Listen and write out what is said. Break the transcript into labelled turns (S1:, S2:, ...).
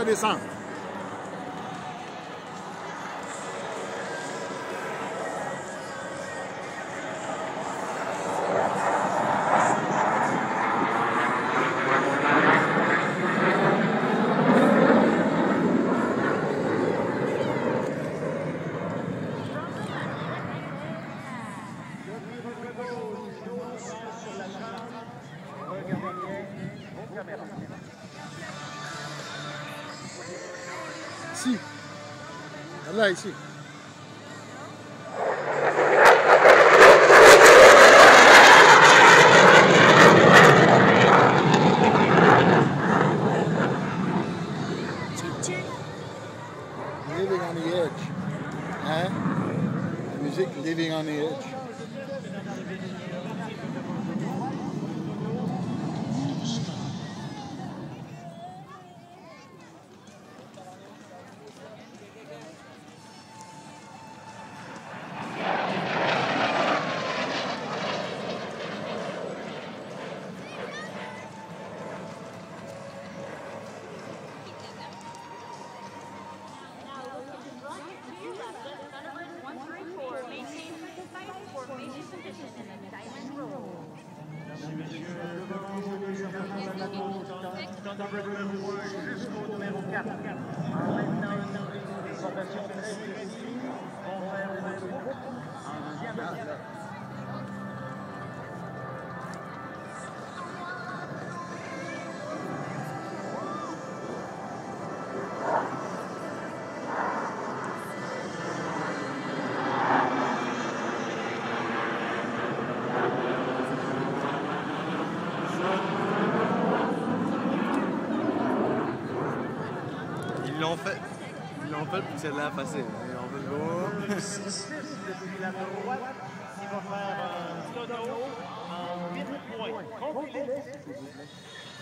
S1: descend. Ici. Là, ici. Living on the edge. Hein? La musique Living on the Edge.
S2: Jusqu'au numéro 4. En même temps, les formations très précises vont faire le même groupe en deuxième heure.
S3: Ils l'ont fait pour que celle-là passée. On veut le voir.
S2: Depuis la droite, il va faire un tonneau en 8 points.